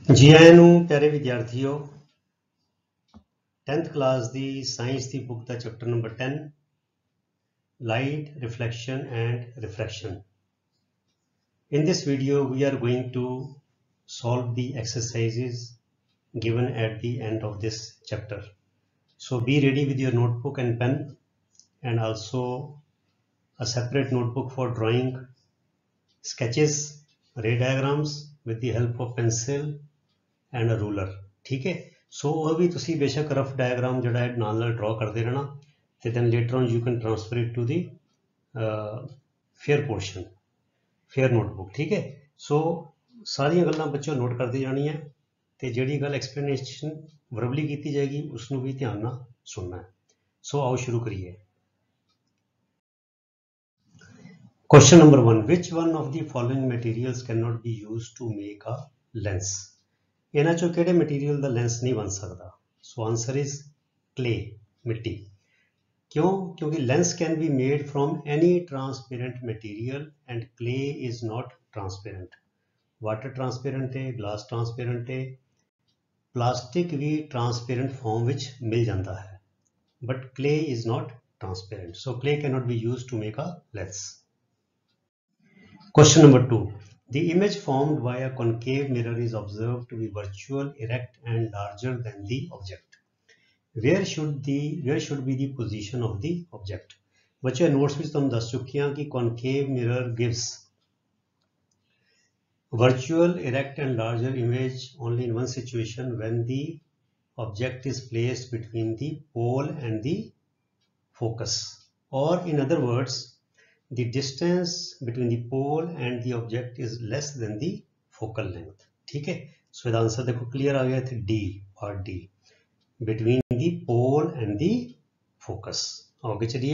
जी आया नूं प्यारे विद्यार्थियों 10th क्लास दी साइंस दी बुक दा chapter number 10 light reflection and refraction. In this video we are going to solve the exercises given at the end of this chapter. So be ready with your notebook and pen and also a separate notebook for drawing sketches, ray diagrams with the help of pencil and a ruler. ठीक है, सो अभी तुसी बेशक rough diagram जड़ा है नाल नाल draw करते रहना ते then later on you can transfer it to the fair portion fair notebook. ठीक है, सो सारियां गल्लां बच्चों नोट करती जानियां ते जेहड़ी गल एक्सप्लेनेशन वर्बली की जाएगी उसनूं भी ध्यान नाल सुनना है. सो आओ शुरू करिए. Question number 1, which one of the following materials cannot be used to make a lens? इन्हां चों किहड़े मटीरियल दा लेंस नहीं बन सकता? सो आंसर इज क्ले, मिट्टी. क्यों? क्योंकि lens can be made from any transparent material and clay is not transparent. Water transparent है, ग्लास ट्रांसपेरेंट है, प्लास्टिक भी ट्रांसपेरेंट फॉर्म विच मिल जाता है, but clay is not transparent. So clay can not be used to make a lens. Question number 2. The image formed by a concave mirror is observed to be virtual, erect and larger than the object. Where should be the position of the object? बच्चों notes में तुम दस चुके हैं कि concave mirror gives virtual, erect and larger image only in one situation, when the object is placed between the pole and the focus, or in other words the distance between the pole and the object is less than the focal length. ठीक है, सो इसका answer देखो clear आ गया था, D और D, between the pole and the focus. आगे चलिए.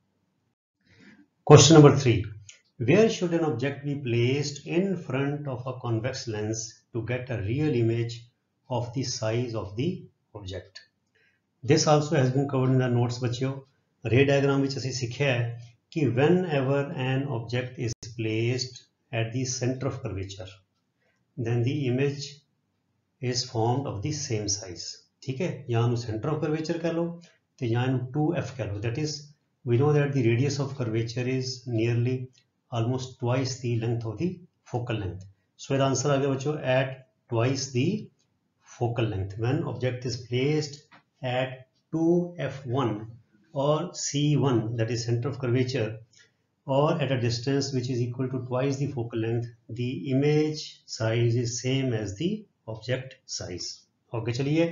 Question number 3. Where should an object be placed in front of a convex lens to get a real image of the size of the object? This also has been covered in the notes बच्चों. Ray diagram which असीं सिक्ख्या है कि whenever an object is placed at the center of curvature, then the image is formed of the same size. ठीक है, या हम center of curvature कह लो तो या 2f कह लो. That is, we know that the radius of curvature is nearly almost twice the length of the focal length. So the answer आ गया बच्चों at twice the focal length. When object is placed at 2f1 or C1, that is center of curvature, or at a distance which is equal to twice the focal length, the image size is same as the object size. Okay, चलिए.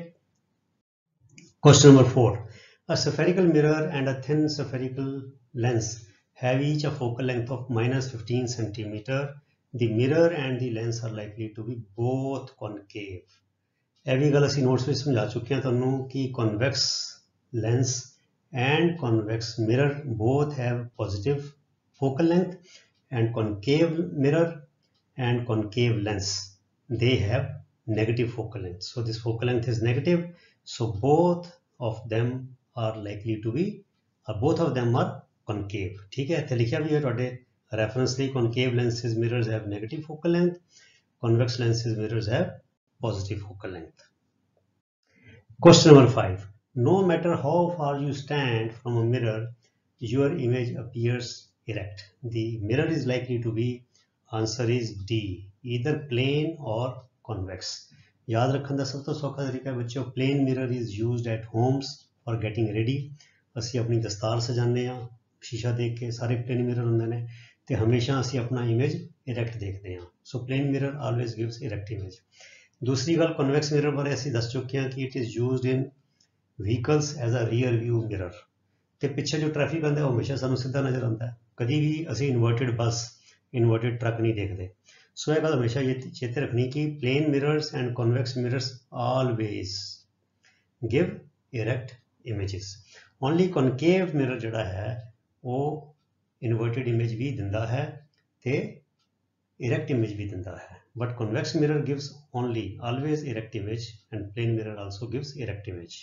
Question number 4. A spherical mirror and a thin spherical lens have each a focal length of -15 centimeter. The mirror and the lens are likely to be both concave. ਇਹ ਵੀ ਗੱਲ ਅਸੀਂ notes ਵਿੱਚ ਸਮਝਾ ਚੁੱਕੇ ਹਾਂ ਤੁਹਾਨੂੰ ਕਿ convex lens and convex mirror both have positive focal length, and concave mirror and concave lens they have negative focal length. So this focal length is negative, so both of them are likely to be both of them are concave. ठीक है, इत्थे लिखिया भी है तुहाडे reference ਲਈ concave lenses mirrors have negative focal length, convex lenses mirrors have positive focal length. Question number 5. No matter how far you stand from a mirror, your image appears erect. The mirror is likely to be, answer is D, either plane or convex. याद रखने का सब तो सौखा तरीका है बच्चों, plane mirror is used at homes for getting ready. ਅਸੀਂ अपनी दस्तार सजाने हैं शीशा देख के, सारे प्लेन मिरर होंगे ने ते हमेशा ਅਸੀਂ अपना इमेज इरैक्ट देखते हैं. So plane mirror always gives erect image. दूसरी गल कन्वैक्स मिरर बारे ਅਸੀਂ दस चुके हैं कि it is used in vehicles as a rear view mirror. तो पिछले जो ट्रैफिक आता है वो हमेशा सानू सीधा नज़र आता है, कभी भी असी इन्वर्टिड बस इन्वर्टिड ट्रक नहीं देखते. सो यह गल हमेशा ये चेते रखनी कि plane mirrors and convex mirrors always give erect images. Only concave mirror जोड़ा है वो इन्वर्टिड इमेज भी दिंदा है तो इरैक्ट इमेज भी दिंदा है, but convex mirror gives only always erect image and plane mirror also gives erect image.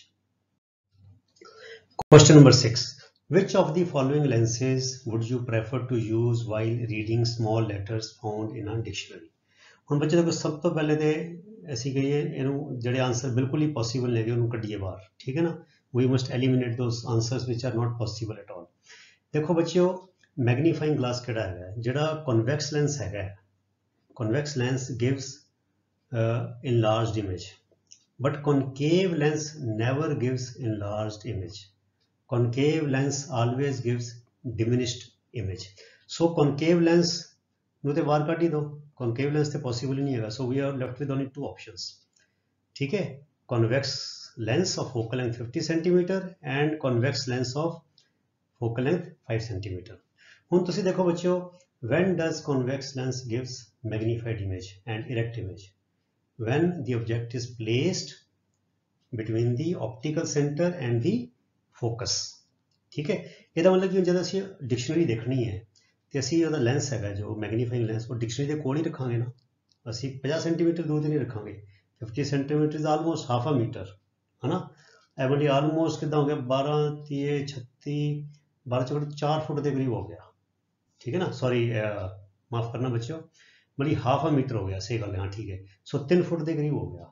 Question number 6. Which of the following lenses would you prefer to use while reading small letters found in a dictionary? ਹੁਣ ਬੱਚੇ देखो सब तो पहले तो ਅਸੀਂ ਕਹੀਏ ਇਹਨੂੰ ਜਿਹੜੇ ਆਨਸਰ ਬਿਲਕੁਲ ਹੀ ਪੋਸੀਬਲ ਨੇਗੇ ਉਹਨੂੰ ਕੱਢੀਏ ਬਾਹਰ, ਠੀਕ ਹੈ ਨਾ। We must eliminate those answers which are not possible at all. ਦੇਖੋ ਬੱਚਿਓ, ਮੈਗਨੀਫਾਈਂਗ ਗਲਾਸ ਕਿਹੜਾ ਹੈਗਾ, ਜਿਹੜਾ ਕਨਵੈਕਸ ਲੈਂਸ ਹੈਗਾ, convex lens gives enlarged image, but concave lens never gives enlarged image. Concave lens always gives diminished image. So concave lens ਨੂੰ ਤੇ ਬਾਹਰ ਕੱਢ ਹੀ ਦੋ, concave lens ਤੇ possible ਹੀ ਨਹੀਂ ਹੈਗਾ, so we are left with only two options, ਠੀਕ ਹੈ। convex lens of focal length 50 cm and convex lens of focal length 5 cm। ਹੁਣ ਤੁਸੀਂ ਦੇਖੋ ਬੱਚਿਓ, when does convex lens gives magnified image and erect image? When the object is placed between the optical center and the focus, ठीक है। ਇਹਦਾ ਮਤਲਬ ਕਿ ਜਦੋਂ ਅਸੀਂ ਡਿਕਸ਼ਨਰੀ ਦੇਖਣੀ ਹੈ ਤੇ ਅਸੀਂ ਉਹਦਾ ਲੈਂਸ ਹੈਗਾ ਜੋ ਮੈਗਨੀਫਾਈਂਗ ਲੈਂਸ ਉਹ ਡਿਕਸ਼ਨਰੀ ਦੇ ਕੋਲ ਹੀ ਰੱਖਾਂਗੇ ਨਾ, ਅਸੀਂ 50 ਸੈਂਟੀਮੀਟਰ ਦੂਰ ਤੇ ਨਹੀਂ ਰੱਖਾਂਗੇ। 50 centimetre is almost half a metre, ਹੈ ਨਾ। ਇਹ ਵਾਲੀ ਆਲਮੋਸਟ ਕਿੱਦਾਂ ਹੋ ਗਿਆ, 12 3 36 12 ਚੌੜ 4 ਫੁੱਟ ਦੇ ਕਰੀਬ ਹੋ ਗਿਆ, ਠੀਕ ਹੈ ਨਾ। ਸੌਰੀ ਮਾਫ ਕਰਨਾ ਬੱਚਿਓ, बड़ी हाफ अ मीटर हो गया, सही गल है, हाँ ठीक है। सो 3 फुट के करीब हो गया,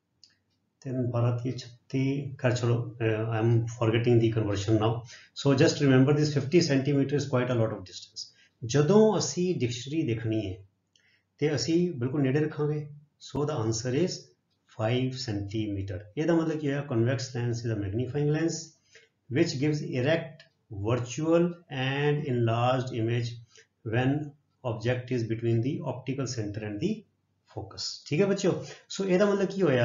3 12 30 36, खैर चलो I am forgetting the conversion now. So just remember this 50 centimetre is quite a lot of distance. जदों असी डिक्शनरी देखनी है तो असी बिल्कुल नेड़े रखांगे, so the answer is 5 centimetre. ਇਹਦਾ मतलब ਕੀ है, convex lens is a magnifying lens which gives erect, virtual and enlarged image when object is between the optical centre and the focus, ठीक है बच्चों। सो ਇਹਦਾ मतलब की होया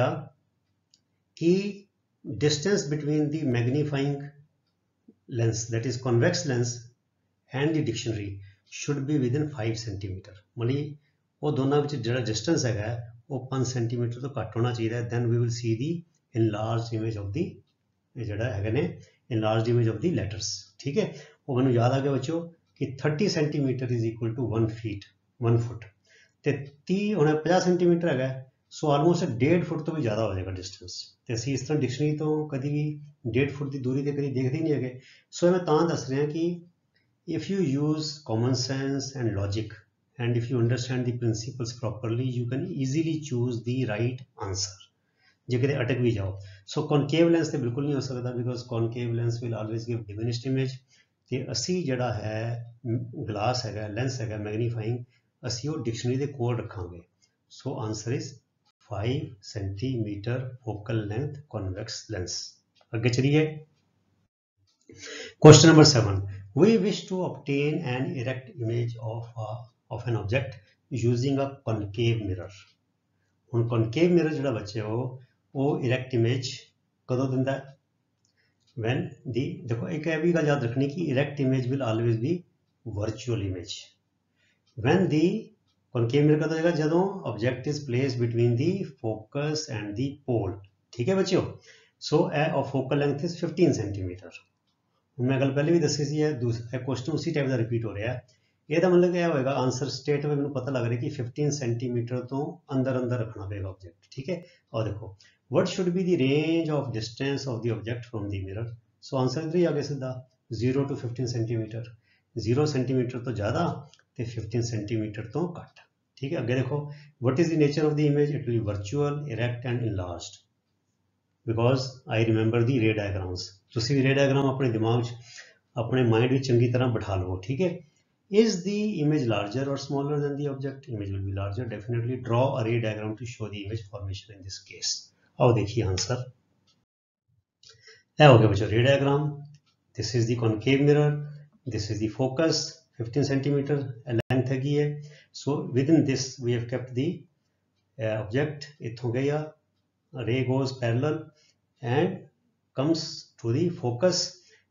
कि distance between the magnifying lens that is convex lens and the dictionary should be within 5 centimetre. मतलब वो दोनों विच जिहड़ा डिस्टेंस है वो 5 सेंटीमीटर तो घट होना चाहिए, then we will see the enlarged image of the जिहड़ा है ने enlarged image of the letters, ठीक है। वो मैनूं याद आ गया बच्चों कि 30 centimetre is equal to 1 foot, तो 30 होना 50 सेंटीमीटर है, सो आलमोस्ट 1.5 फुट तो भी ज़्यादा हो जाएगा डिस्टेंस। तो असी इस तरह डिक्शनरी तो कभी भी 1.5 फुट की दूरी तो कभी देखते ही नहीं है। सो मैं तां दस रहा कि if you use common sense and logic and if you understand the principles properly you can easily choose the right answer, जे किते अटक भी जाओ। सो कॉनकेव लेंस तो बिल्कुल नहीं हो सकता, because concave lens will always give diminished image. तो असी जिहड़ा है ग्लास है लेंस है मैग्नीफाइंग, असी वो डिक्शनरी के कोल रखांगे। So answer is 5 centimetre focal length convex lens. अगे चलिए, question number 7। We wish to obtain an erect image of an object using a concave mirror. हुण कॉनकेव मिरर जिहड़ा बच्चे वो इरेक्ट इमेज कदों दिंदा है, when the, देखो एक भी गल याद रखनी कि erect image will always be virtual image when the concave mirror कदों आएगा, जदों object is placed between the focus and the pole, ठीक है बच्चों। So focal length is 15 centimetre. मैं गल पहले भी दसी सी है, दूसरा क्वेश्चन उसी टाइप का रिपीट हो रहा है। ਇਹਦਾ मतलब क्या होएगा, आंसर स्टेट में मैंने पता लग रहा है कि 15 सेंटीमीटर तो अंदर अंदर रखना पड़ेगा ऑब्जेक्ट, ठीक है। और देखो what should be the range of distance of the object from the mirror? So answer इधर ही आ गया सीधा, 0 to 15 सेंटीमीटर। 0 सेंटीमीटर तो ज़्यादा तो 15 सेंटीमीटर तो घट, ठीक है। अगे देखो what is the nature of the image? It will be virtual, erect and enlarged because I remember the ray diagrams। तुसी भी रे डायग्राम अपने दिमाग अपने माइंड में चंगी तरह बैठा लो, ठीक है। Is the image larger or smaller than the object? Image will be larger, definitely। Draw a ray diagram to show the image formation in this case। आओ देखिए आंसर, हो गया बच्चों ray diagram. This is the concave mirror, this is the focus, 15 centimetre length हैगी है। So within this we have kept the object, इत्थों गया ray goes parallel and comes to the focus.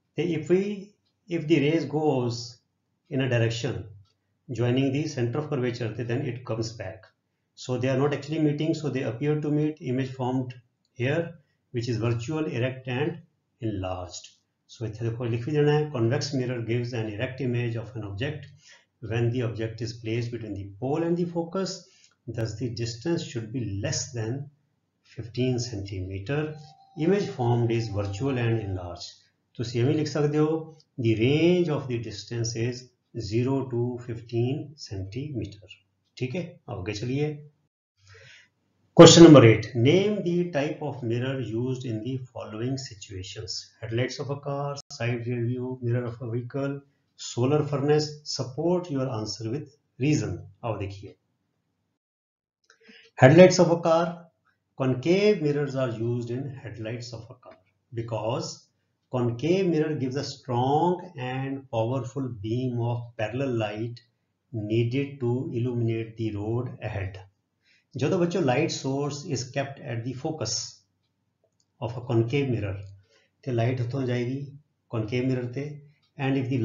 If the rays goes in a direction joining the center of curvature, then it comes back. So they are not actually meeting, so they appear to meet, image formed here which is virtual, erect and enlarged। So इत्थे देखो लिख भी देना है, convex mirror gives an erect image of an object when the object is placed between the pole and the focus, thus the distance should be less than 15 centimeter। image formed is virtual and enlarged। तो इवें लिख सकते हो, the range of the distance is 0 to 15 centimetre, ठीक है। आगे चलिए, Question number 8. Name the type of mirror used in the following situations. Headlights of a car, side rear view, mirror of a vehicle, solar furnace. Support your answer with reason. अब देखिए, headlights of a car. Concave mirrors are used in headlights of a car because concave mirror gives a strong and powerful beam of parallel light needed to illuminate the road ahead. ਜਦੋਂ ਬੱਚੋ light source is kept at the focus of a concave mirror ਤੇ light ਉੱਥੋਂ ਜਾਏਗੀ concave mirror ਤੇ, and if the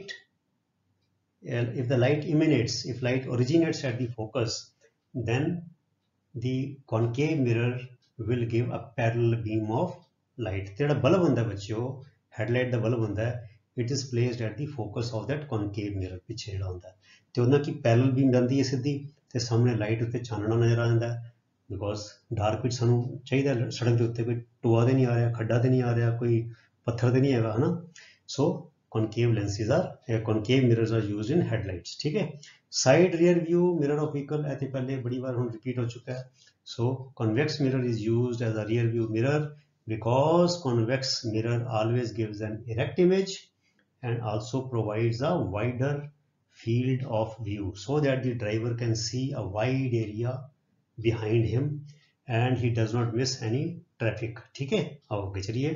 light originates at the focus, then the concave mirror will give a parallel beam of light. ਤੇ ਜਿਹੜਾ bulb ਹੁੰਦਾ ਬੱਚਿਓ, headlight ਦਾ bulb ਹੁੰਦਾ, it is placed at the focus of that concave mirror, ਪਿੱਛੇ ਜਿਹੜਾ ਹੁੰਦਾ ਤੇ ਉਹਨਾਂ ਕੀ parallel beam ਜਾਂਦੀ ਹੈ ਸਿੱਧੀ ਤੇ ਸਾਹਮਣੇ ਲਾਈਟ ਉੱਤੇ ਚਾਨਣਾ ਨਜ਼ਰ ਆ ਜਾਂਦਾ ਬਿਕੋਜ਼ ਡਾਰਕ ਵਿੱਚ ਸਾਨੂੰ ਚਾਹੀਦਾ ਸੜਕ ਦੇ ਉੱਤੇ ਕੋਈ ਟੋਆ ਤੇ ਨਹੀਂ ਆ ਰਿਹਾ, ਖੱਡਾ ਤੇ ਨਹੀਂ ਆ ਰਿਹਾ, ਕੋਈ ਪੱਥਰ ਤੇ ਨਹੀਂ ਹੈਗਾ, ਹਨਾ। ਸੋ concave lenses are concave mirrors are used in headlights, ठीक है। Side rear view mirror of vehicle ऐसे पहले बड़ी बार हम रिपीट हो चुका है। So convex mirror is used as a rear view mirror because convex mirror always gives an erect image and also provides a wider field of view so that the driver can see a wide area behind him and he does not miss any traffic, ठीक है। आगे चलिए,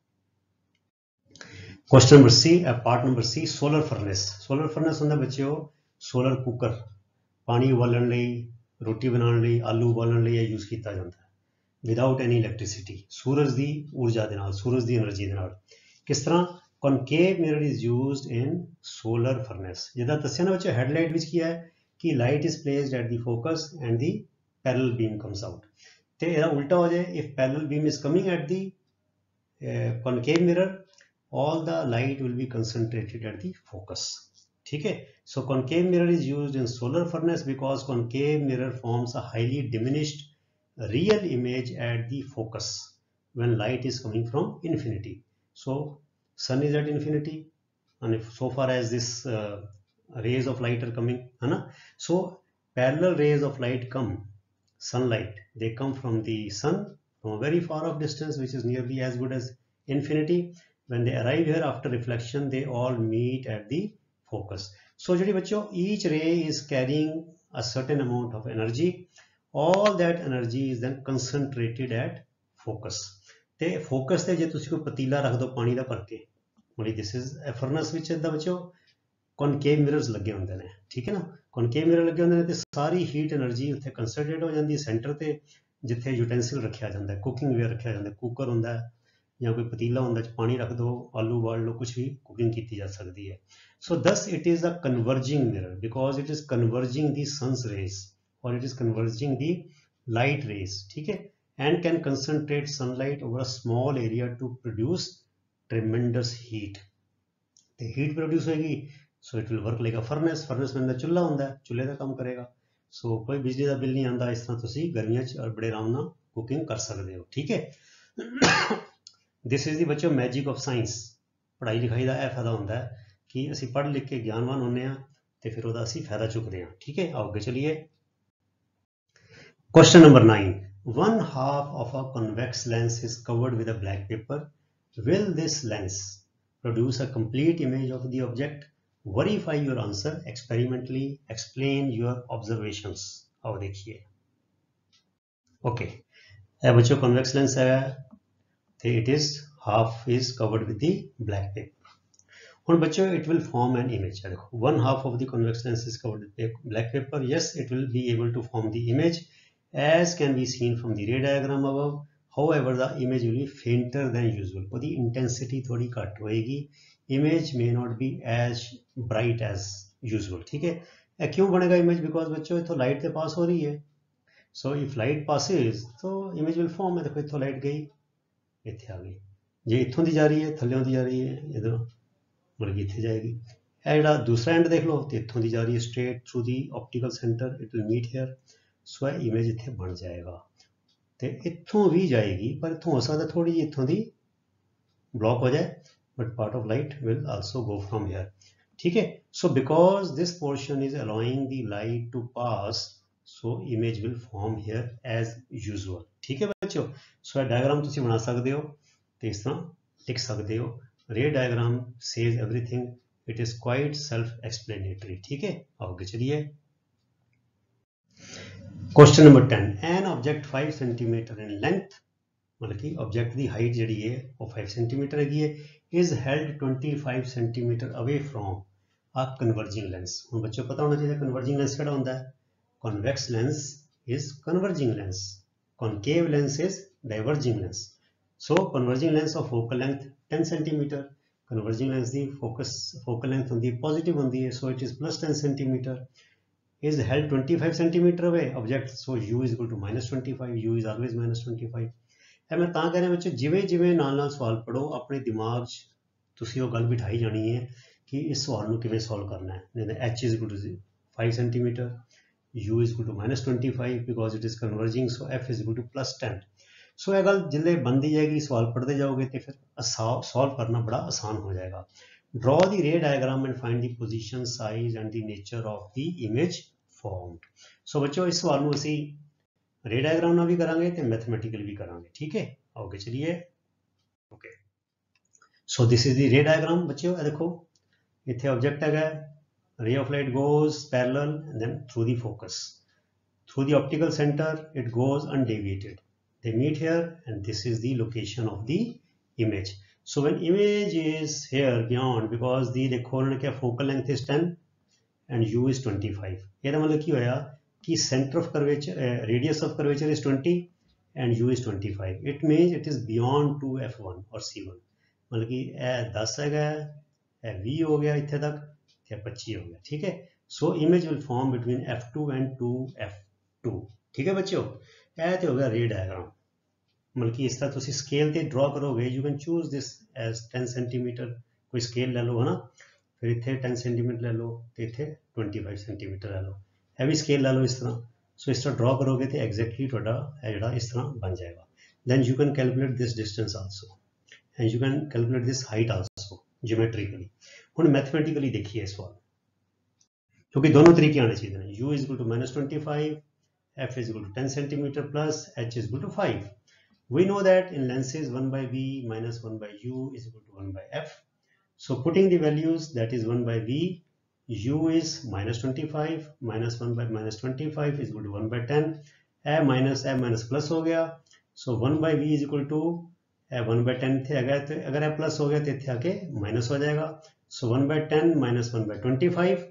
question number C, part number C, solar furnace. Solar furnace ਹੁੰਦਾ ਬੱਚਿਓ solar cooker, ਪਾਣੀ ਉਬਾਲਣ ਲਈ, ਰੋਟੀ ਬਣਾਉਣ ਲਈ, ਆਲੂ ਉਬਾਲਣ ਲਈ ਇਹ ਯੂਜ਼ ਕੀਤਾ ਜਾਂਦਾ ਹੈ ਵਿਦਆਊਟ ਐਨੀ ਇਲੈਕਟ੍ਰਿਸਿਟੀ, ਸੂਰਜ ਦੀ ਊਰਜਾ ਦੇ ਨਾਲ, ਸੂਰਜ ਦੀ એનર્ਜੀ ਦੇ ਨਾਲ। ਕਿਸ ਤਰ੍ਹਾਂ? concave mirror is used in solar furnace। ਜਿੱਦਾਂ ਦੱਸਿਆ ਨਾ ਬੱਚਿਓ, ਹੈਡਲਾਈਟ ਵਿੱਚ ਕੀ ਹੈ ਕਿ light is placed at the focus and the parallel beam comes out, ਤੇ ਇਹਦਾ ਉਲਟਾ ਹੋ ਜਾਏ, if parallel beam is coming at the concave mirror, all the light will be concentrated at the focus, ठीक है। So concave mirror is used in solar furnace because concave mirror forms a highly diminished real image at the focus when light is coming from infinity। So sun is at infinity and if so far as this rays of light are coming, है ना। So parallel rays of light come, sunlight, they come from the sun from a very far off distance which is nearly as good as infinity. When they arrive here after reflection, they all meet at the focus। So ਜਿਹੜੀ ਬੱਚੋ each ray is carrying a certain amount of energy, all that energy is then concentrated at focus। ਤੇ focus ਤੇ ਜੇ ਤੁਸੀਂ ਕੋਈ ਪਤੀਲਾ ਰੱਖ ਦਿਓ ਪਾਣੀ ਦਾ ਭਰ ਕੇ, ਮਤਲਬ ਦਿਸ ਇਜ਼ ਅ ਫਰਨਸ ਵਿੱਚ ਇਦਾਂ ਬੱਚੋ ਕਨਕੇਵ ਮਿਰਰਸ ਲੱਗੇ ਹੁੰਦੇ ਨੇ, ਠੀਕ ਹੈ ਨਾ। ਕਨਕੇਵ ਮਿਰਰ ਲੱਗੇ ਹੁੰਦੇ ਨੇ ਤੇ ਸਾਰੀ ਹੀਟ એનર્ਜੀ ਉੱਥੇ ਕੰਸੈਂਟਰੇਟ ਹੋ ਜਾਂਦੀ ਹੈ ਸੈਂਟਰ ਤੇ, ਜਿੱਥੇ ਯੂਟੈਂਸਿਲ ਰੱਖਿਆ ਜਾਂਦਾ, ਕੁਕਿੰਗ ਵੇਅਰ ਰੱਖਿਆ ਜਾਂਦਾ, ਕੁੱਕਰ ਹੁੰਦਾ ਜਾਂ ਕੋਈ ਪਤੀਲਾ ਹੁੰਦਾ, ਚ ਪਾਣੀ ਰੱਖ ਦਿਓ, ਆਲੂ ਉਬਾਲ ਲਓ, ਕੁਛ ਵੀ ਕੁਕਿੰਗ ਕੀਤੀ ਜਾ ਸਕਦੀ ਹੈ। So this it is a converging mirror because it is converging the sun's rays ਔਰ it is converging the light rays, ਠੀਕ ਹੈ, and can concentrate sunlight over a small area to produce tremendous heat। the heat produce होगी, so it will work like a furnace। furnace में अंदर चुल्हा ਹੁੰਦਾ ਹੈ, ਚੁੱਲ੍ਹੇ ਦਾ ਕੰਮ ਕਰੇਗਾ। so ਕੋਈ ਬਿਜਲੀ ਦਾ ਬਿੱਲ ਨਹੀਂ ਆਉਂਦਾ। ਇਸ ਤਰ੍ਹਾਂ ਤੁਸੀਂ ਗਰਮੀਆਂ 'ਚ ਬੜੇ ਆਰਾਮ ਨਾਲ ਕੁਕਿੰਗ ਕਰ ਸਕਦੇ ਹੋ, ਠੀਕ ਹੈ। ਦਿਸ ਇਜ਼ ਦੀ ਬੱਚੋ ਮੈਜਿਕ ਆਫ ਸਾਇੰਸ। ਪੜ੍ਹਾਈ ਲਿਖਾਈ ਦਾ ਇਹ ਫਾਇਦਾ ਹੁੰਦਾ ਹੈ ਕਿ ਅਸੀਂ ਪੜ੍ਹ ਲਿਖ ਕੇ ਗਿਆਨਵਾਨ ਹੁੰਦੇ ਹਾਂ ਤੇ ਫਿਰ ਉਹਦਾ ਅਸੀਂ ਫਾਇਦਾ ਚੁੱਕਦੇ ਹਾਂ, ਠੀਕ ਹੈ। ਆਓ ਅੱਗੇ ਚਲੀਏ। Question number 9, one half of a convex lens is covered with a black paper। Will this lens produce a complete image of the object? Verify your answer experimentally, explain your observations। आओ देखिए। Okay, बच्चों convex lens है, it is half is covered with the black paper। ਹੁਣ बच्चों it will form an image। देखो one half of the convex lens is covered with black paper। Yes, it will be able to form the image as can be seen from the ray diagram above। However, the image will be fainter than usual। ਉਹਦੀ intensity ਥੋੜੀ ਘੱਟ ਹੋਏਗੀ। image may not be as bright as usual, ठीक है। ਇਹ ਕਿਉਂ ਬਣੇਗਾ image? because ਬੱਚੋ ਇੱਥੋਂ light ਤੇ ਪਾਸ ਹੋ ਰਹੀ ਹੈ। so if light passes तो image will form। ਦੇਖੋ ਇੱਥੋਂ light ਗਈ, ਇੱਥੇ ਆ ਗਈ। ਜੇ ਇੱਥੋਂ ਦੀ ਜਾ ਰਹੀ ਹੈ, ਥੱਲਿਓਂ ਦੀ ਜਾ ਰਹੀ ਹੈ, ਇਧਰੋਂ ਮਤਲਬ ਇੱਥੇ ਜਾਏਗੀ। ਇਹ ਜਿਹੜਾ ਦੂਸਰਾ ਐਂਡ ਦੇਖ ਲਓ ਤੇ ਇੱਥੋਂ ਦੀ ਜਾ ਰਹੀ ਹੈ straight through the optical center, it will meet here। ਸੋ ਇਹ ਇਮੇਜ ਇੱਥੇ ਬਣ ਜਾਏਗਾ ਤੇ ਇੱਥੋਂ ਵੀ ਜਾਏਗੀ, ਪਰ ਇੱਥੋਂ ਹੋ ਸਕਦਾ ਥੋੜੀ ਜਿਹੀ ਇੱਥੋਂ ਦੀ ਬਲੌਕ ਹੋ ਜਾਏ, but part of light will also go from here, ਠੀਕ ਹੈ। So because this portion is allowing the light to pass so image will form here as usual. ठीक है बच्चों, so ਇਹ diagram ਤੁਸੀਂ ਬਣਾ ਸਕਦੇ ਹੋ ਤੇ ਇਸ ਤਰ੍ਹਾਂ ਲਿਖ ਸਕਦੇ ਹੋ। रे diagram says everything, it is quite self explanatory। ठीक है, आगे चलिए। Question number 10, an object 5 cm in length, मतलब कि ऑब्जेक्ट की हाइट जी है वो 5 सेंटीमीटर हैगी है, is held 25 centimetre away from a converging lens. हुण बच्चों पता होना चाहिए कन्वर्जिंग लेंस किहड़ा हुंदा है, convex lens is converging lens, concave lens is diverging lens. So converging lens of focal length 10 centimetre, converging lens की फोकल लेंथ होंदी पॉजिटिव होंदी है, so it is plus 10 centimetre, is held 25 centimeter away object, so u is equal to -25, u is always -25। है मैं ਤਾਂ कह रहा बच्चों जिवें जिवें नाल सवाल पढ़ो अपने दिमाग 'ਚ ਤੁਸੀਂ ਉਹ ਗੱਲ ਬਿਠਾਈ ਜਾਣੀ ਹੈ कि इस सवाल ਨੂੰ ਕਿਵੇਂ ਸੋਲਵ ਕਰਨਾ है। h is equal to 5 centimeter, u is equal to -25 because it is converging, so f is equal to +10। सो ਇਹ ਗੱਲ ਜਿੱਲੇ बनती जाएगी सवाल पढ़ते जाओगे तो फिर सॉल्व करना बड़ा आसान हो जाएगा। Draw the ray diagram and find the position, size and the nature of the image formed। सो बच्चों इस सवाल ਨੂੰ ਅਸੀਂ रे डायग्राम ਨਾਲ भी करांगे ਤੇ मैथमेटिकल भी करांगे। ठीक है, आगे चलिए। Okay, so this is the ray diagram. बच्चों ये देखो इत्थे ऑब्जेक्ट है, ray of light goes parallel and then through the focus, through the optical centre it goes undeviated, they meet here and this is the location of the image। So when image is here beyond, because the देखो उन्होंने क्या focal length is 10 and u is 25, ये मतलब की होया कि center of curvature, radius of curvature is 20 and u is 25, it means it is beyond to f1 or c1, मतलब कि 10 है, 20 हो गया इत्थे तक, 25 हो गया। ठीक है, so image will form between f2 and 2f2। ठीक है बच्चों, यह तो हो गया रे डायग्राम। मतलब कि इस तरह तुम स्केल से ड्रॉ करोगे, you can choose this as 10 centimetre, कोई स्केल ले लो है ना, फिर इतने 10 सेंटीमीटर ले लो तो इतने 25 सेंटीमीटर ले लो, है भी स्केल ले लो इस तरह। सो इस तरह ड्रॉ करोगे तो एग्जैक्टली थोड़ा जोड़ा इस तरह बन जाएगा। Then you can calculate this distance also and you can calculate this height also geometrically. हुण मैथमेटिकली देखिए इस सवाल, क्योंकि दोनों तरीके आने चाहिए। u is equal to -25, f is equal to 10 centimeter plus h is equal to 5। We know that in lenses 1 by v minus 1 by u is equal to 1 by f। So putting the values, that is 1 by v, u is -25 minus 1 by -25 is equal to 1 by 10, a minus plus हो गया, so 1 by v is equal to 1 by 10 थे, अगर a plus हो गया तो इत्थे आके minus हो जाएगा, so 1 by 10 minus 1 by 25,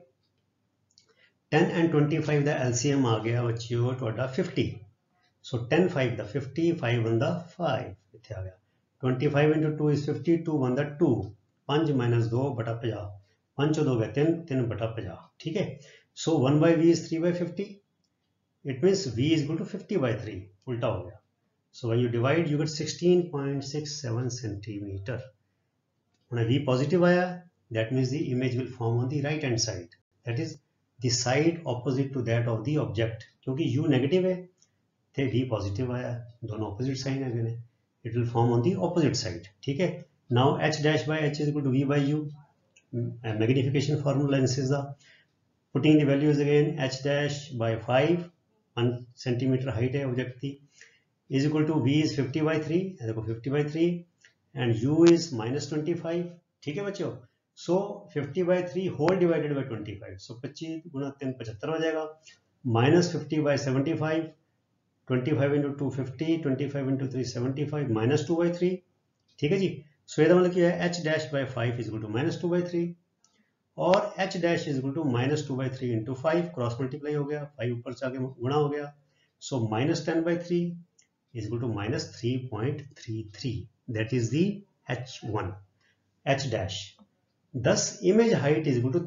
10 and 25 the LCM ਆ ਗਿਆ ਬੱਚਿਓ ਤੁਹਾਡਾ 50। सो 10 5 दा 50, 5 1 दा 5 इत्थे आ गया, 25 into 2 is 50, 2 1 दा 2, 5 minus 2 बटा 50, 5 2 गए 3, 3 बटा 50। ठीक है, सो 1 by v is 3 by 50, it means v is equal to 50 by 3, उल्टा हो गया। So when you divide you get 16.67 centimetre. when v positive आया that means the image will form on the right hand side, that is the side opposite to that of the object, क्योंकि u negative है थे v positive आया, दोनों opposite sign है, it will form on the opposite side. ठीक है, now h dash by h is equal to v by u, magnification formula in this the putting the values again, h dash by 5 1 centimetre height है object की, is equal to v is 50 by 3, देखो 50 by 3 and u is -25। ठीक है बच्चों, so 50 by 3 whole divided by 25, so 25 गुना 3 75 हो जाएगा, -50 by 75, 25 into 2 50, 25 into 3 75, minus 2 by 3। ठीक है जी, सो ये मतलब क्या है, h dash by 5 is equal to -2 by 3 और h dash is equal to -2 by 3 into 5, cross multiply हो गया, 5 ऊपर से आगे गुणा हो गया, so -10 by 3 is equal to -3.33, that is the h1 h dash. thus image height is equal to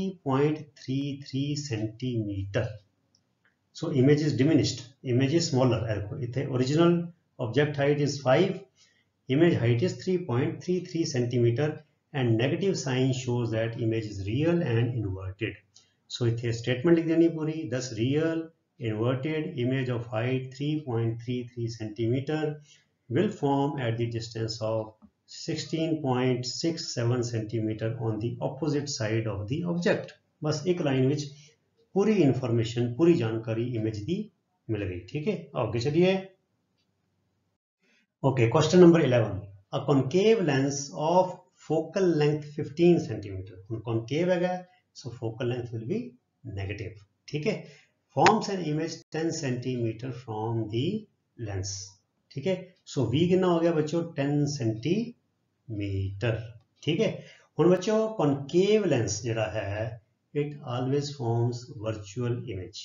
3.33 centimetre. So image is diminished, image is smaller, original object height is 5, image height is 3.33 centimeter and negative sign shows that image is real and inverted। So इत्थे statement लिख देनी पूरी, thus real inverted image of height 3.33 centimeter will form at the distance of 16.67 centimeter on the opposite side of the object। बस एक line which पूरी information पूरी जानकारी image दी मिल गई। ठीक है, आगे चलिए। Okay, question number 11, a concave lens of focal length 15 centimetre. Concave है, so focal length will be negative. ठीक है, forms an image 10 centimetre from the lens. ठीक है, सो वी कितना हो गया बच्चों 10 सेंटीमीटर। ठीक है, हुण बच्चों कॉनकेव लेंस जिहड़ा है it always forms virtual image.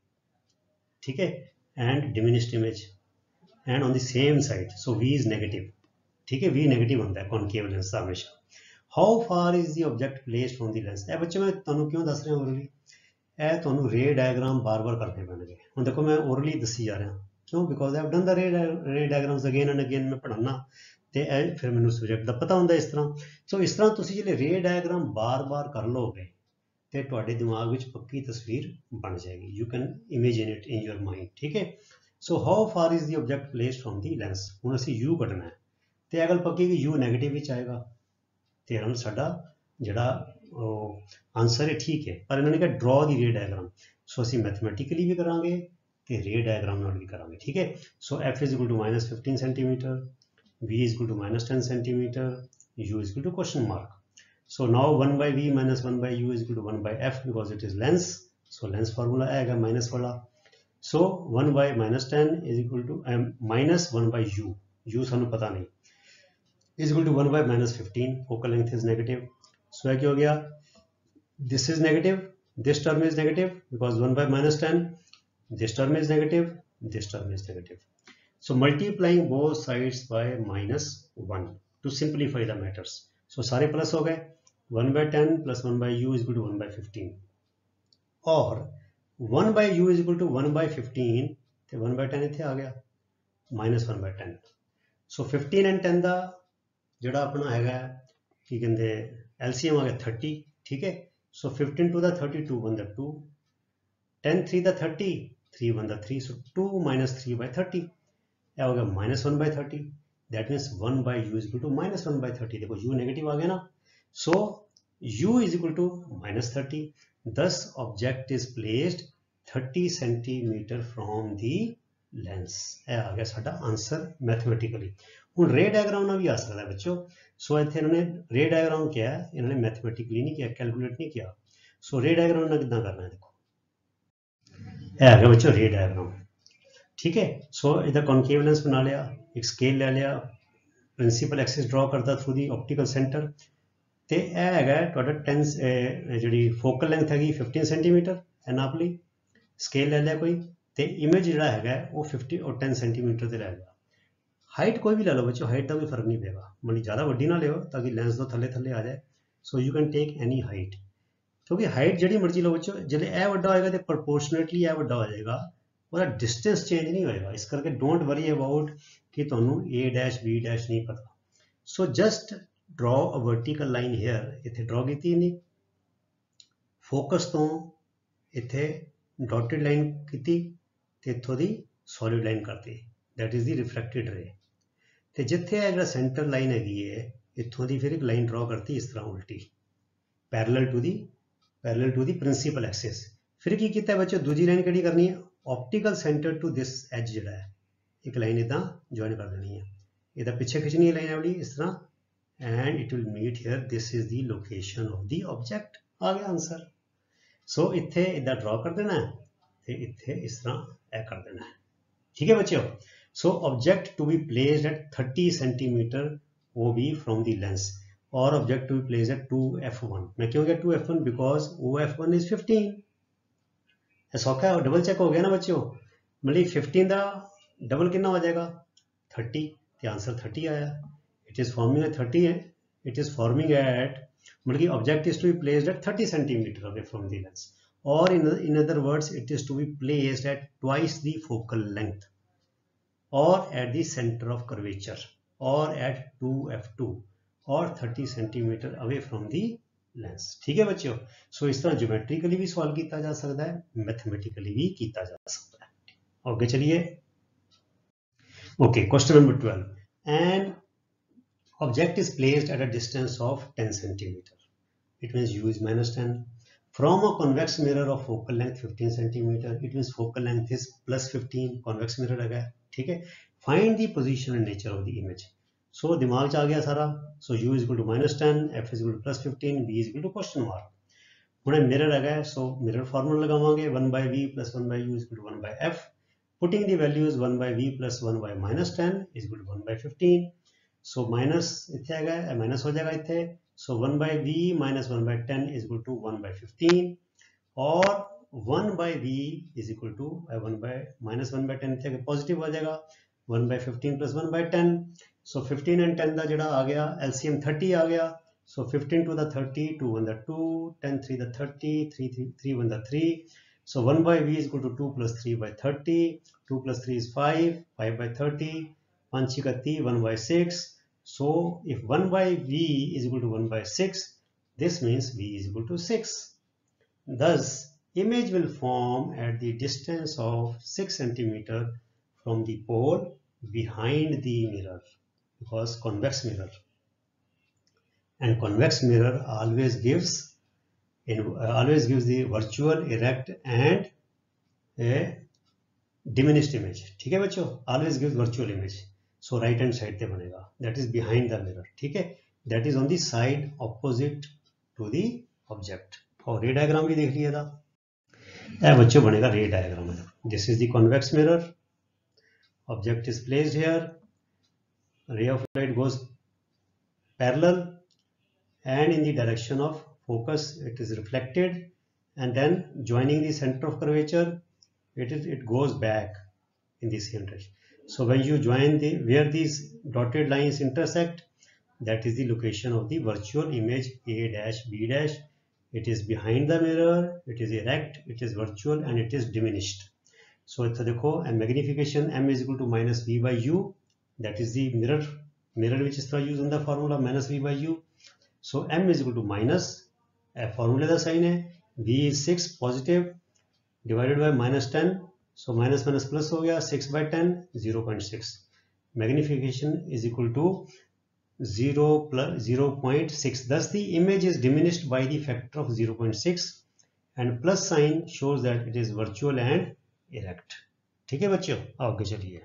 ठीक है, and diminished image and on the same side, so v is negative. ठीक है, v नेगेटिव होता है कॉनकेव लेंस का हमेशा। How far is the object placed from the lens. बच्चों मैं तुहानू क्यों दस रहा ओरली, ਇਹ ਤੁਹਾਨੂੰ ਰੇ डायग्राम बार बार करने पैणगे। ਹੁਣ देखो मैं ओरली दसी जा रहा, क्यों, because I have done the ray diagrams again and again. मैं पढ़ाना ਤੇ ਇਹ ਫਿਰ ਮੈਨੂੰ ਸਬਜੈਕਟ ਦਾ ਪਤਾ ਹੁੰਦਾ ਇਸ ਤਰ੍ਹਾਂ। ਸੋ ਇਸ ਤਰ੍ਹਾਂ ਤੁਸੀਂ ਜਿਹੜੇ ਰੇ ਡਾਇਗਰਾਮ ਬਾਰ-ਬਾਰ ਕਰ ਲੋਗੇ ਤੇ ਤੁਹਾਡੇ ਦਿਮਾਗ ਵਿੱਚ ਪੱਕੀ ਤਸਵੀਰ ਬਣ ਜਾਏਗੀ। You can imagine it in your mind. ਠੀਕ ਹੈ, so how far is the object placed from the lens. ਹੁਣ ਅਸੀਂ u ਕੱਢਣਾ ਹੈ ਤੇ ਇਹ ਗੱਲ ਪੱਕੀ ਕਿ u ਨੈਗੇਟਿਵ ਵਿੱਚ ਆਏਗਾ ਤੇ ਹੁਣ ਸਾਡਾ ਜਿਹੜਾ ਆਨਸਰ ਹੈ ਠੀਕ ਹੈ। ਪਰ ਇਹਨਾਂ ਨੇ ਕਿਹਾ ਡਰਾ ਦੀ ਰੇ ਡਾਇਗਰਾਮ, ਸੋ ਅਸੀਂ ਮੈਥਮੈਟਿਕਲੀ ਵੀ ਕਰਾਂਗੇ ਤੇ ਰੇ ਡਾਇਗਰਾਮ ਨਾਲ ਵੀ ਕਰਾਂਗੇ। ਠੀਕ ਹੈ, ਸੋ f is equal to minus 15 centimeter, v is equal to minus 10 centimeter, u is equal to question mark. So now 1 by v minus 1 by u is equal to 1 by f because it is lens. So lens formula आएगा minus वाला. So 1 by minus 10 is equal to minus 1 by u सानू पता नहीं, is equal to 1 by minus 15. Focal length is negative. So क्या हो गया? This is negative. This term is negative because 1 by minus 10. This term is negative. This term is negative. So multiplying both sides by minus 1 to simplify the matters. So सारे plus हो गए, 1 by 10 plus 1 by u is equal to 1 by 15 और 1 by u is equal to 1 by 15 तो 1 by 10 इत्थे आ गया minus 1 by 10. So 15 and 10 ਦਾ ਜਿਹੜਾ ਆਪਣਾ ਹੈਗਾ ਕੀ ਕਹਿੰਦੇ LCM ਆ ਗਿਆ 30. ठीक है, so 15 to the 32 1 the 2, 10 3 the 30, 3 1 the 3, so 2 minus 3 by 30 क्या हो गया minus 1 by 30. That means 1 by u is equal to minus 1 by 30. देखो u नेगेटिव आ गया ना, so u is equal to minus 30. Thus object is placed 30 centimeter from the lens. ਇਹ ਆ ਗਿਆ ਸਾਡਾ आंसर मैथमेटिकली। ਹੁਣ रे डायग्राम ਨਾਲ ਵੀ आ सकता है बच्चों। सो ਇੱਥੇ ਇਹਨਾਂ ने रे डायग्राम किया, इन्होंने मैथमेटिकली नहीं किया, कैलकुलेट नहीं किया। सो रे डायग्राम ਨਾਲ कितना करना है देखो, ਇਹ आ गया बच्चों रे डायग्राम। ठीक है, सो इधर कॉनकेव लेंस बना लिया, एक स्केल ले लिया, प्रिंसीपल एक्सिस ड्रॉ करता थ्रू दी ऑप्टिकल सेंटर ਤੇ ਇਹ ਹੈਗਾ ਤੁਹਾਡਾ 10 ਜਿਹੜੀ ਫੋਕਲ ਲੈਂਥ ਹੈਗੀ 15 ਸੈਂਟੀਮੀਟਰ ਹੈ ਨਾਪ ਲਈ, ਸਕੇਲ ਲੈ ਲਿਆ ਕੋਈ ਤੇ ਇਮੇਜ ਜਿਹੜਾ ਹੈਗਾ ਉਹ 50 ਔਰ 10 ਸੈਂਟੀਮੀਟਰ ਤੇ ਲੈ ਲਿਆ। ਹਾਈਟ ਕੋਈ ਵੀ ਲੈ ਲਓ ਬੱਚੋ, ਹਾਈਟ ਦਾ ਕੋਈ ਫਰਕ ਨਹੀਂ ਪਏਗਾ, ਮਤਲਬ ਜ਼ਿਆਦਾ ਵੱਡੀ ਨਾ ਲਿਓ ਤਾਂ ਕਿ ਲੈਂਸ ਤੋਂ ਥੱਲੇ ਥੱਲੇ ਆ ਜਾਏ। So you can take any height, ਕਿਉਂਕਿ ਹਾਈਟ ਜਿਹੜੀ ਮਰਜ਼ੀ ਲਓ ਬੱਚੋ, ਜਿਹੜੇ ਇਹ ਵੱਡਾ ਹੋਏਗਾ ਤੇ ਪ੍ਰੋਪੋਰਸ਼ਨੇਟਲੀ ਇਹ ਵੱਡਾ ਹੋ ਜਾਏਗਾ, ਉਹਦਾ डिस्टेंस चेंज नहीं होएगा। इस करके डोंट वरी अबाउट कि तुहानू a डैश b डैश नहीं पता। So just draw a vertical line here, इत्थे ड्रॉ कीती नहीं, फोकस तो इत्थे डॉटेड लाइन कीती ते इत्थों दी सॉलिड लाइन करती, that is the refracted ray. ते जिथे है जिहड़ा सेंटर लाइन हैगी है इत्थों दी फिर एक लाइन ड्रॉ करती इस तरह उल्टी parallel to the principal axis. फिर की कीता बच्चों, दूजी लाइन किहड़ी करनी है, optical centre to this edge जिहड़ा है एक लाइन इदा ज्वाइन कर देनी है, इहदा पिछे खिंचनी है लाइन वाली इस तरह and it will meet here, this is the location of the object. आ गया आंसर। सो इत्थे इदा ड्रॉ कर देना है ते इत्थे इस तरह ए कर देना है। ठीक है बच्चों, so object to be placed at 30 centimetre OB from the lens और object to be placed at 2f1। मैं क्यों गया 2f1, बिकॉज OF1 इज 15। सौखा है, डबल चेक हो गया ना बच्चों, मतलब 15 का डबल कितना हो जाएगा 30, तो आंसर 30 आया। इट इज फॉर्मिंग एट 30 है, इट इज फॉर्मिंग एट मतलब कि object is to be placed at 30 centimetre away from the lens और in other words it is to be placed at twice the focal length और at the centre of curvature और at 2f2 और 30 centimetre away from the lens. ठीक है बच्चों, सो इस तरह geometrically भी सॉल्व किया जा सकता है, मैथमेटिकली भी किया जा सकता है। ओके चलिए, okay question number 12, an object is placed at a distance of 10 centimetre, it means u is minus 10, From a convex mirror of focal length 15 centimeter, it means focal length is plus 15, convex mirror आ गया, ठीक है. Find the position and nature of the image. So दिमाग च आ गया सारा. So u is equal to -10, f is equal to plus 15, v is equal to question mark. ਹੁਣ mirror आ गया, so मिरर फार्मूला लगावांगे 1 by v plus 1 by u is equal to 1 by f. Putting the values 1 by v plus 1 by -10 is equal to 1 by 15. So minus इत्थे आ गया, minus हो जाएगा इत्थे. So 1 by v minus 1 by 10 is equal to 1 by 15, और 1 by v is equal to 1 by minus 1 by 10 इत्थे positive हो जाएगा, 1 by 15 plus 1 by 10. So 15 and 10 का जड़ा आ गया LCM 30 आ गया. So 15 to the 30, 2 1 the 2, 10 3 the 30, 3 1 the 3. So 1 by v is equal to 2 plus 3 by 30, 2 plus 3 is 5, 5 by 30, 5 6 30, 1 by 6. So if 1 by v is equal to 1 by 6, this means v is equal to 6. Thus, image will form at the distance of 6 centimeter from the pole behind the mirror, because convex mirror, and convex mirror always gives the virtual, erect and a diminished image. ठीक है बच्चों, always gives virtual image. So right hand side पे बनेगा, that is behind the mirror. ठीक है, that is on the side opposite to the object. और रे diagram भी देख लिया था, यह बच्चों बनेगा ray diagram. This is the convex mirror. Object is placed here. Ray of light goes parallel, and in the direction of focus it is reflected, and then joining the center of curvature, it goes back in the same direction. So when you join where these dotted lines intersect, that is the location of the virtual image A dash B dash. It is behind the mirror, it is erect, it is virtual, and it is diminished. So इतना देखो, and magnification m is equal to minus v by u, that is the mirror which is used in the formula minus v by u. So m is equal to minus, formula the sign है, v is 6 positive divided by minus 10. So minus minus plus हो गया, 6 by 10, 0.6. Magnification is equal to 0 plus 0.6. Thus the image is diminished by the factor of 0.6, and plus sign shows that it is virtual and erect. ठीक है बच्चों, आगे चलिए.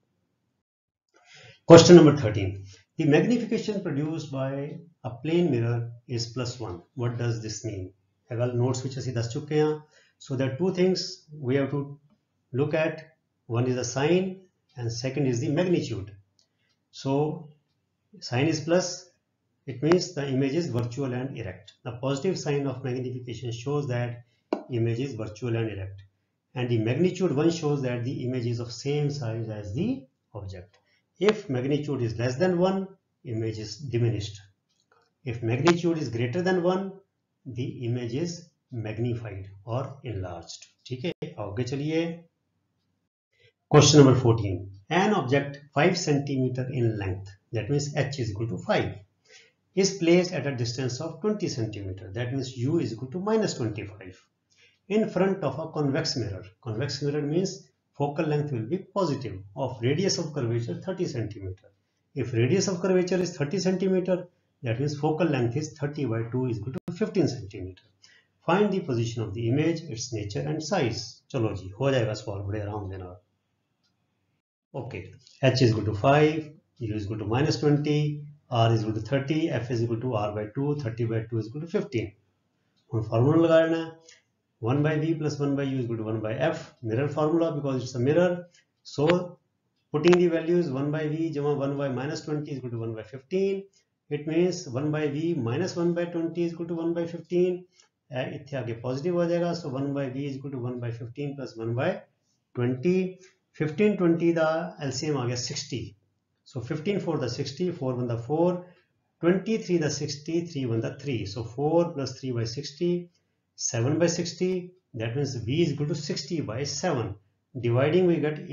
Question number 13. The magnification produced by a plane mirror is +1. What does this mean? अगर notes which ਅਸੀਂ ਦੱਸ ਚੁੱਕੇ ਹਾਂ. So there are two things we have to look at. One is the sign and second is the magnitude. So sign is plus, it means the image is virtual and erect. The positive sign of magnification shows that image is virtual and erect, and the magnitude 1 shows that the image is of same size as the object. If magnitude is less than 1, image is diminished. If magnitude is greater than 1, the image is magnified or enlarged. ठीक है, आगे चलिए. Question number 14. An object 5 centimeter in length, that means h is equal to 5, is placed at a distance of 20 centimeter, that means u is equal to minus 25, in front of a convex mirror. Convex mirror means focal length will be positive of radius of curvature 30 centimeter. If radius of curvature is 30 centimeter, that means focal length is 30 by 2 is equal to 15 centimeter. Find the position of the image, its nature and size. चलो जी, हो जाएगा सवाल बड़े आराम देना. Okay, h is equal to 5, u is equal to minus 20, r is equal to 30, f is equal to r by 2, 30 by 2 is equal to 15. हम formula लगा लेना है, 1 by v plus 1 by u is equal to 1 by f, mirror formula because it's a mirror. So putting the values 1 by v जमा 1 by minus 20 is equal to 1 by 15. It means 1 by v minus 1 by 20 is equal to 1 by 15. इत्थे आगे positive हो जाएगा. So 1 by v is equal to 1 by 15 plus 1 by 20. 15 20 the LCM आ गया 60. So 15 4 the 60, 4 1 the 4, 23 the 60, 3 1 the 3. So 4 plus 3 by 60, 7 by 60. That means v is equal to 60 by 7. Dividing we get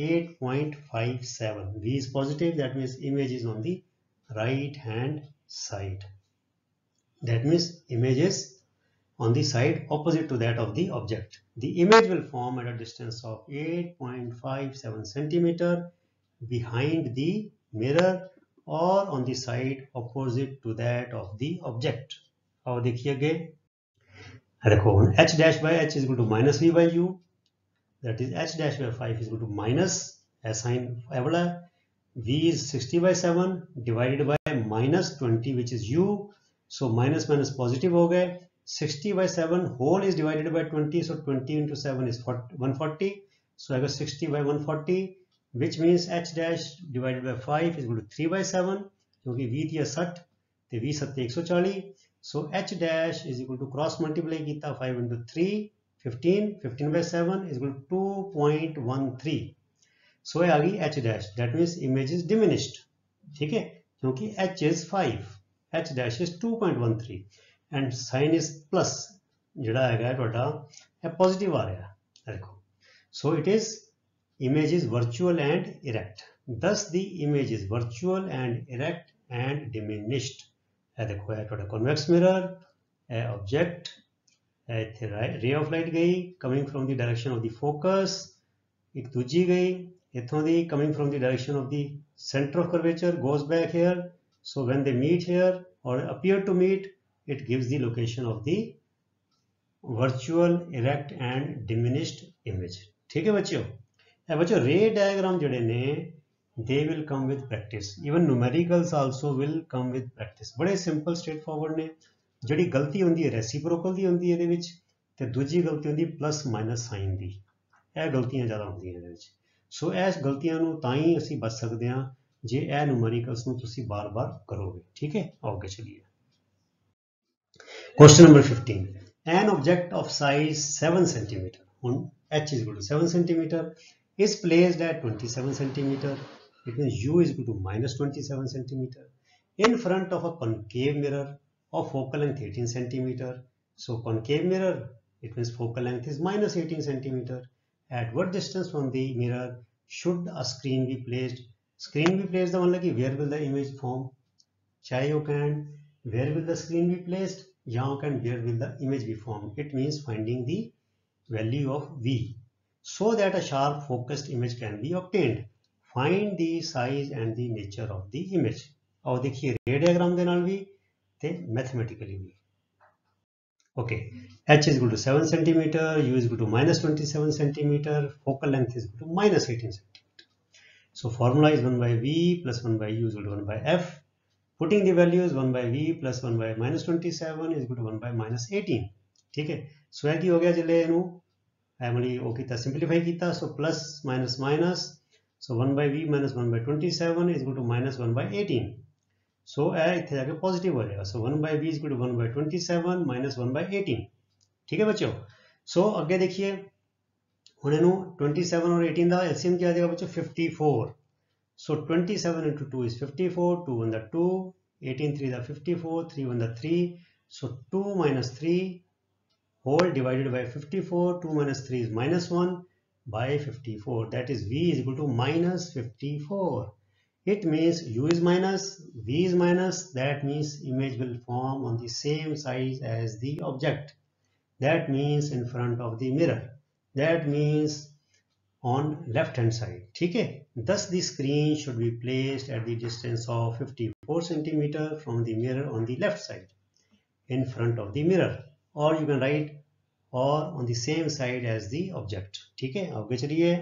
8.57. V is positive, that means image is on the right hand side. That means image is on the side opposite to that of the object. The image will form at a distance of 8.57 centimeter behind the mirror or on the side opposite to that of the object. और देखिए आगे, देखो हुण h dash by h is equal to minus v by u, that is h dash by 5 is equal to minus sin वाला v is 60 by 7 divided by minus 20 which is u, so minus minus positive हो गए, 60 by 7 whole is divided by 20, so 20 into 7 is 140, so I got 60 by 140 which means h dash divided by 5 is equal to 3 by 7 क्योंकि v थी 60 तो v 7 140, so h dash is equal to cross multiply किया 5 into 3 15, 15 by 7 is equal to 2.13, so आ गई h dash, that means image is diminished, ठीक है, क्योंकि h is 5, h dash is 2.13 and sign is plus ਜਿਹੜਾ ਹੈਗਾ ਤੁਹਾਡਾ ਇਹ positive ਆ ਰਿਹਾ ਹੈ ਦੇਖੋ, so it is image is virtual and erect, thus the image is virtual and erect and diminished। ਇਹ ਦੇਖੋ ਇਹ ਤੁਹਾਡਾ convex mirror, ਇਹ object, ਇਹ ਇੱਥੇ ray of light ਗਈ coming from the direction of the focus, ਇੱਕ ਦੂਜੀ ਗਈ ਇੱਥੋਂ ਦੀ coming from the direction of the center of curvature goes back here, so when they meet here or appear to meet it gives the location of the virtual erect and diminished image। ठीक है बच्चों, बच्चों ray diagram ਜਿਹੜੇ ਨੇ they will come with practice, even numericals also will come with practice, बड़े simple straightforward ਨੇ। ਜਿਹੜੀ ਗਲਤੀ ਹੁੰਦੀ ਹੈ reciprocal ਦੀ ਹੁੰਦੀ ਹੈ ਇਹਦੇ ਵਿੱਚ, ਤੇ ਦੂਜੀ ਗਲਤੀ ਹੁੰਦੀ plus minus sign ਦੀ, ਇਹ ਗਲਤੀਆਂ ਜ਼ਿਆਦਾ ਹੁੰਦੀਆਂ ਇਹਦੇ ਵਿੱਚ, ਸੋ ਇਸ ਗਲਤੀਆਂ ਨੂੰ ਤਾਂ ਹੀ ਅਸੀਂ ਬਚ ਸਕਦੇ ਹਾਂ ਜੇ ਇਹ ਨੂਮੈਰੀਕਲਸ ਨੂੰ ਤੁਸੀਂ ਬਾਰ-ਬਾਰ ਕਰੋਗੇ, ਠੀਕ ਹੈ। ਅੱਗੇ ਚਲੀਏ, question number 15, an object of size 7 cm, on h is equal to 7 cm, is placed at 27 cm, it means u is equal to minus 27 cm, in front of a concave mirror of focal length 18 cm, so concave mirror, it means focal length is minus 18 cm, at what distance from the mirror should a screen be placed? Screen be placed the मतलब कि where will the image form, चाहे you can where will the screen be placed, यहाँ can where will the image be formed, it means finding the value of v so that a sharp focused image can be obtained, find the size and the nature of the image। और देखिए रे diagram के नाल भी ते mathematically भी। Okay, h is equal to 7 cm, u is equal to minus 27 cm, focal length is equal to minus 18 cm, so formula is 1 by v plus 1 by u is equal to 1 by f, putting the values 1 by v plus 1 by minus 27 is equal to 1 by minus 18, ठीक है। सो यह की हो गया चले इनू Emily ओ किया simplify किया, so plus minus minus, so 1 by v minus 1 by 27 is equal to minus 1 by 18, so यह इतने जाके पॉजिटिव हो जाएगा, सो 1 by v is equal to 1 by 27 minus 1 by 18, ठीक है बच्चों। सो अगे देखिए हुण इनू 27 और 18 का एलसीएम क्या आ जाएगा बच्चों 54, so 27 into 2 is 54, 2 1 the 2, 18 3 the 54, 3 1 the 3, so 2 minus 3 whole divided by 54, 2 minus 3 is minus 1 by 54, that is v is equal to minus 54, it means u is minus, v is minus, that means image will form on the same size as the object, that means in front of the mirror, that means on left hand side, ठीक है। Thus the screen should be placed at the distance of 54 cm from the mirror on the left side in front of the mirror, or you can write or on the same side as the object, ठीक है। आगे चलिए,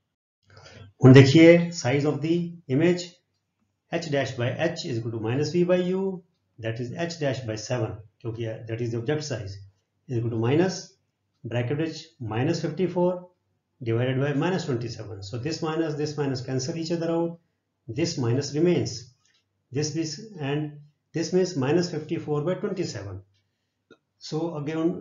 ਹੁਣ देखिए size of the image, h dash by h is equal to minus v by u, that is h dash by 7 क्योंकि that is the object size, is equal to minus bracket which minus 54 divided by minus 27, so this minus cancel each other out, this minus remains, this and this means minus 54 by 27, so again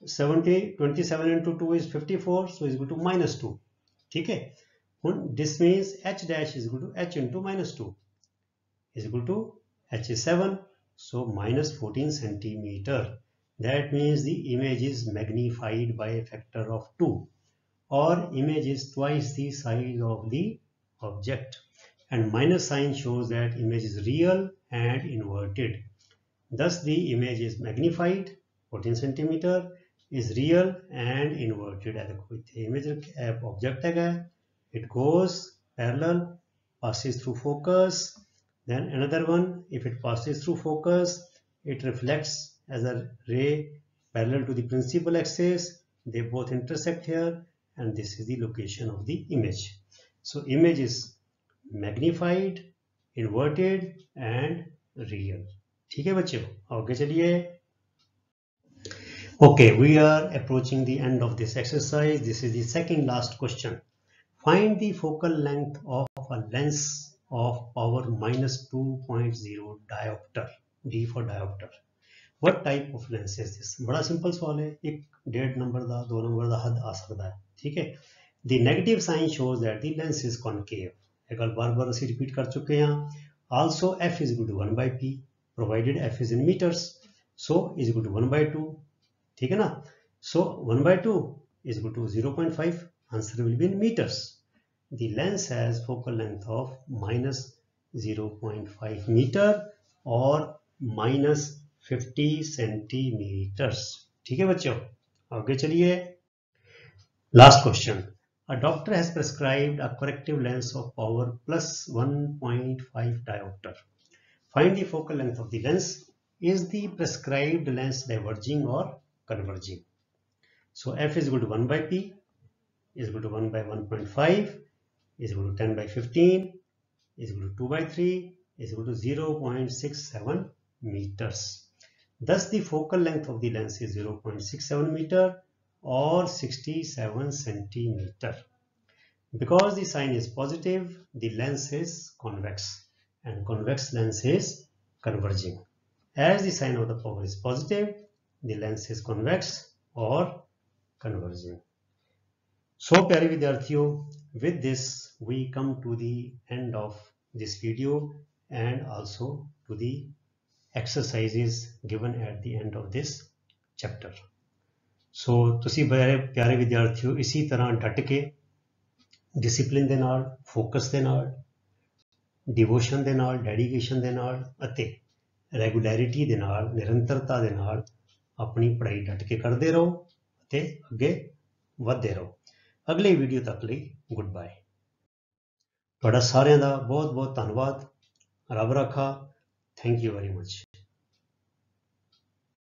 27 into 2 is 54, so is equal to minus 2, ठीक है। this means h dash is equal to h into minus 2 is equal to h is 7, so minus 14 centimeter, that means the image is magnified by a factor of 2, or image is twice the size of the object, and minus sign shows that image is real and inverted, thus the image is magnified 14 centimeter, is real and inverted। image object है, it goes parallel, passes through focus, then another one if it passes through focus it reflects as a ray parallel to the principal axis. They both intersect here, and this is the location of the image. So image is magnified, inverted and real. ठीक है बच्चों, आगे चलिए. Okay, we are approaching the end of this exercise. This is the second last question. Find the focal length of a lens of power -2.0 diopter. D for diopter. What type of lens is this? बड़ा simple सवाल है. एक 1.5 number ਦਾ 2 number ਦਾ हद आ सकता है. ठीक है. The negative sign shows that the lens is concave. एक बार ਅਸੀਂ रिपीट कर चुके हैं. Also f is equal to 1 by p provided f is in meters. So is equal to 1 by 2. ठीक है ना. So 1 by 2 is equal to 0.5. Answer will be in meters. The lens has focal length of -0.5 meter or -50 centimeters. ठीक है बच्चों, आगे चलिए. Last question. A doctor has prescribed a corrective lens of power +1.5 diopter. Find the focal length of the lens. Is the prescribed lens diverging or converging? So f is equal to 1 by p is equal to 1 by 1.5 is equal to 10 by 15 is equal to 2 by 3 is equal to 0.67 meters. Thus the focal length of the lens is 0.67 meter or 67 centimeter. Because the sign is positive, the lens is convex and convex lens is converging. As the sign of the power is positive, the lens is convex or converging. So प्यारे विद्यार्थियों, with this we come to the end of this video and also to the exercises given at the end of this chapter. So ਤੁਸੀਂ प्यारे विद्यार्थियों इसी तरह डट के discipline ਦੇ ਨਾਲ, ਫੋਕਸ ਦੇ ਨਾਲ, डिवोशन ਦੇ ਨਾਲ, ਡੈਡੀਕੇਸ਼ਨ ਦੇ ਨਾਲ ਅਤੇ ਰੈਗੂਲੈਰਿਟੀ ਦੇ ਨਾਲ, ਨਿਰੰਤਰਤਾ ਦੇ ਨਾਲ ਆਪਣੀ ਪੜ੍ਹਾਈ ਡਟ ਕੇ ਕਰਦੇ ਰਹੋ ਅਤੇ ਅੱਗੇ ਵਧਦੇ ਰਹੋ. ਅਗਲੇ ਵੀਡੀਓ ਤੱਕ ਲਈ ਗੁੱਡ ਬਾਏ. ਤੁਹਾਡਾ ਸਾਰਿਆਂ ਦਾ ਬਹੁਤ ਬਹੁਤ ਧੰਨਵਾਦ. ਰੱਬ ਰਾਖਾ. Thank you very much.